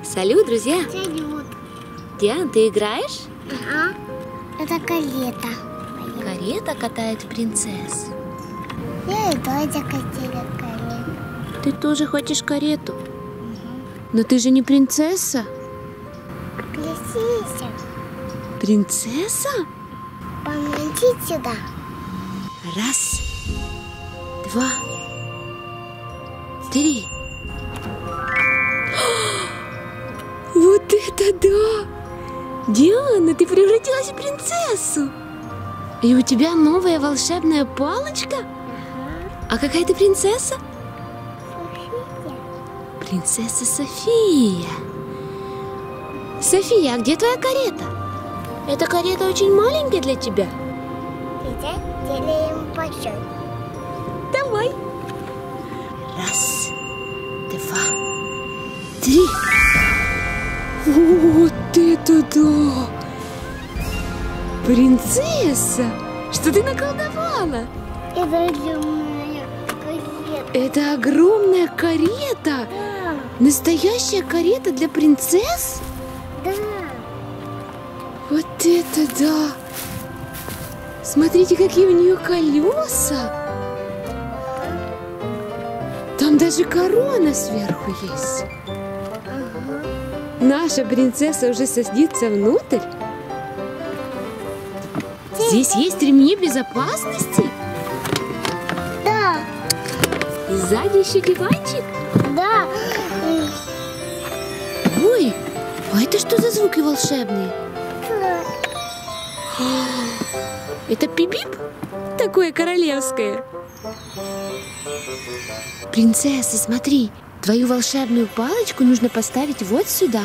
Салют, друзья! Салют. Диан, ты играешь? Ага. Это карета. Карета катает принцесс. Я и тоже хотела карету. Ты тоже хочешь карету? Но ты же не принцесса. Принцесса, Принцесса? помоги сюда. Раз, два, три. Вот это да! Диана, ты превратилась в принцессу! И у тебя новая волшебная палочка? А какая ты принцесса? Принцесса София. София, а где твоя карета? Эта карета очень маленькая для тебя. Сейчас делаем большой. Давай. Раз, два, три. Вот это да! Принцесса! Что ты наколдовала? Это огромная карета. Это огромная карета! Да. Настоящая карета для принцесс? Да. Вот это да! Смотрите, какие у нее колеса! Там даже корона сверху есть. Наша принцесса уже садится внутрь. Здесь есть ремни безопасности. Да. И сзади еще диванчик. Да. Ой, а это что за звуки волшебные? Это пип-пип? Такое королевское. Принцесса, смотри, твою волшебную палочку нужно поставить вот сюда.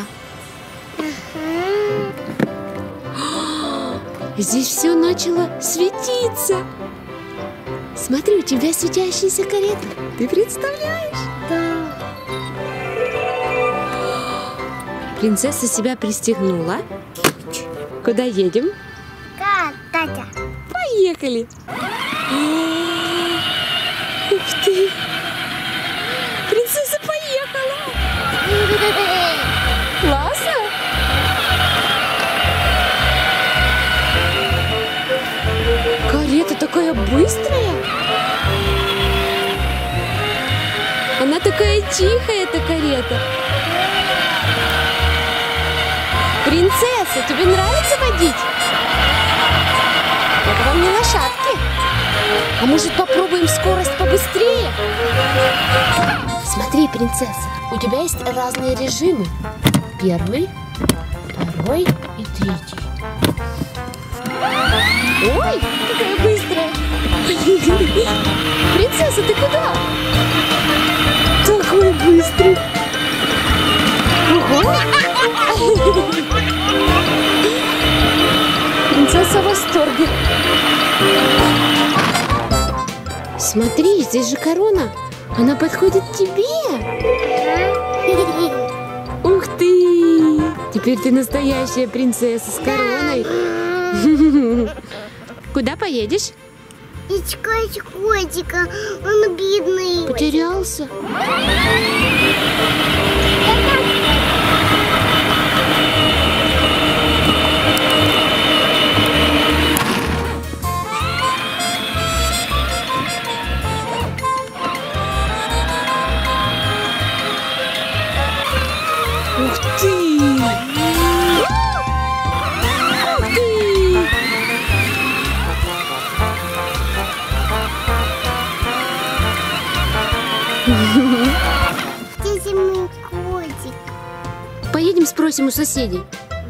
Здесь все начало светиться. Смотри, у тебя светящаяся карета. Ты представляешь? Да. Принцесса себя пристегнула. Куда едем? Татя. Поехали! Ух ты! Принцесса поехала! Классно! Карета такая быстрая! Она такая тихая, эта карета! Принцесса, тебе нравится водить? Это вам не лошадки. А может, попробуем скорость побыстрее? Смотри, принцесса, у тебя есть разные режимы. Первый, второй и третий. Ой, какая быстрая. Принцесса, ты куда? Такой быстрый. Ого. Принцесса в восторге. Смотри, здесь же корона. Она подходит тебе. Ух ты! Теперь ты настоящая принцесса с короной. Куда поедешь? Искать котика. Он бедный. Потерялся. Ух ты! Ух ты! Здесь мой котик. Поедем спросим у соседей.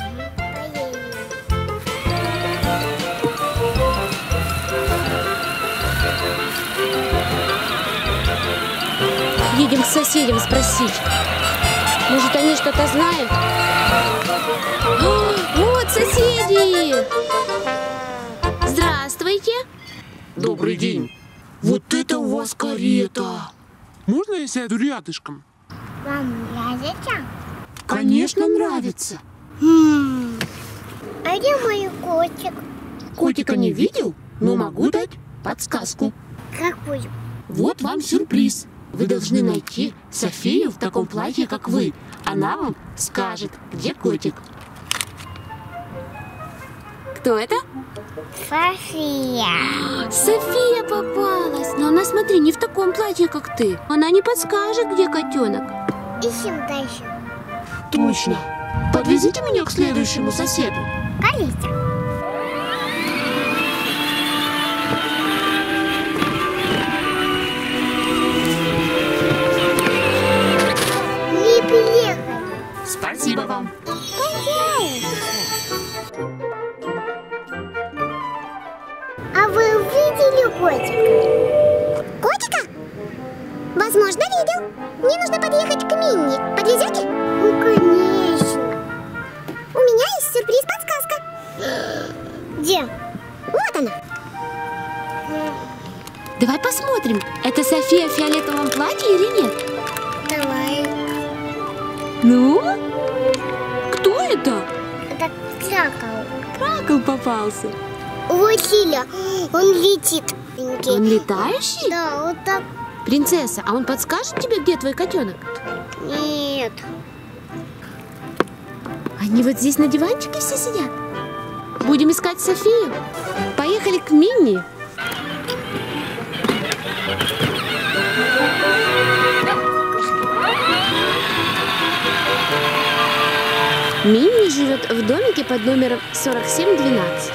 Едем к соседям спросить. Может, они что-то знают? О, вот соседи! Здравствуйте! Добрый день. Вот это у вас карета. Можно я сяду рядышком? Вам нравится? Конечно, нравится. А где мой котик? Котика не видел, но могу дать подсказку. Какой? Вот вам сюрприз. Вы должны найти Софию в таком платье, как вы. Она вам скажет, где котик. Кто это? София. София попалась. Но она, смотри, не в таком платье, как ты. Она не подскажет, где котенок. Ищем дальше. Точно. Подвезите меня к следующему соседу. Колись. Не приехали. Спасибо вам. А вы видели котика? Котика? Возможно, видел. Мне нужно подъехать к Минни. Подвезете? Ну, конечно. У меня есть сюрприз-подсказка. Где? Вот она. Давай посмотрим, это София в фиолетовом платье или нет? Давай. Ну? Кто это? Это кракал. Кракл попался. Вот Силя, он летит. Он летающий? Да, вот так. Принцесса, а он подскажет тебе, где твой котенок? Нет. Они вот здесь на диванчике все сидят. Будем искать Софию. Поехали к Минни. Минни живет в домике под номером 4712.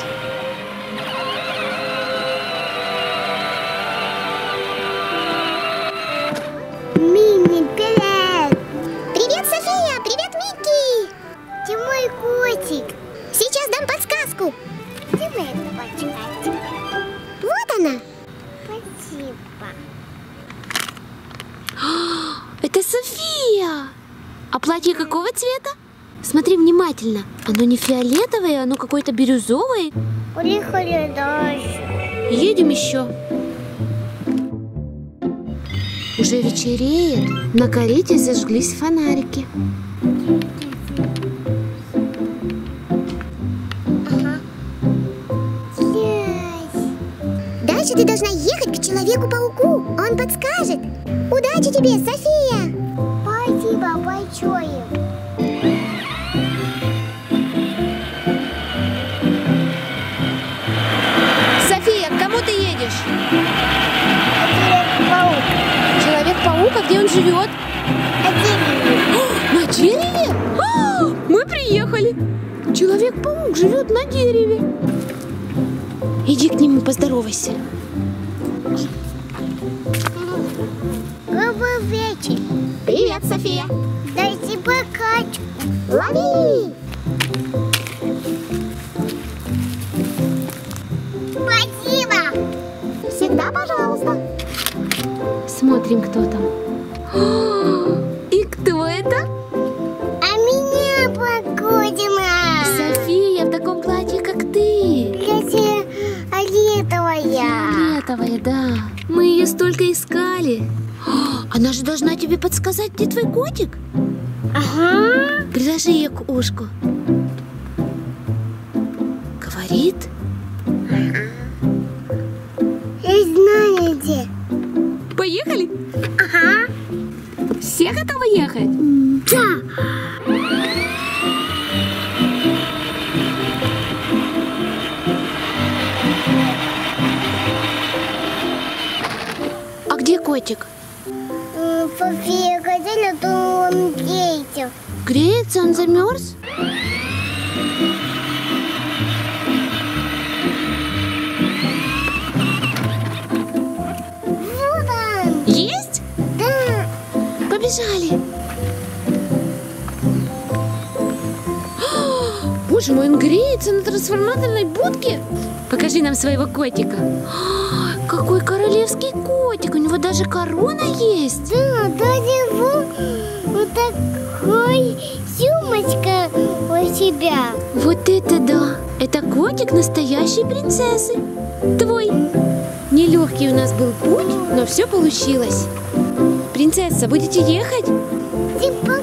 Минни, привет! Привет, София! Привет, Микки! Ты мой котик. Сейчас дам подсказку. Где вы это почитаете? Вот она. Спасибо. Это София! А платье какого цвета? Смотри внимательно. Оно не фиолетовое, оно какое-то бирюзовое. Поехали дальше. Едем еще. Уже вечереет. На карете зажглись фонарики. Дальше ты должна ехать к Человеку-пауку. Он подскажет. Удачи тебе, София! Спасибо большое. София, к кому ты едешь? Человек-паук. Человек-паук, а где он живет? На дереве? Мы приехали. Человек-паук живет на дереве. Иди к нему, поздоровайся. Добрый вечер. Привет, София. Дайте покачку. Лови. Спасибо. Всегда пожалуйста. Смотрим, кто там. И кто это? А меня погодина. София в таком платье, как ты. Фиолетовая. Фиолетовая, да. Мы ее столько искали. Она же должна тебе подсказать, где твой котик. Ага. Приложи ее к ушку. Говорит. Я знаю где. Поехали? Ага. Все готовы ехать? Да. А где котик? София хотели, то он греется. Греется, он замерз? Вот он. Есть? Да. Побежали. Боже мой, он греется на трансформаторной будке. Покажи нам своего котика. Какой королевский котик. У него даже корона есть. Да, даже вот такой сумочка у себя. Вот это да. Это котик настоящей принцессы. Твой. Нелегкий у нас был путь, но все получилось. Принцесса, будете ехать? Ты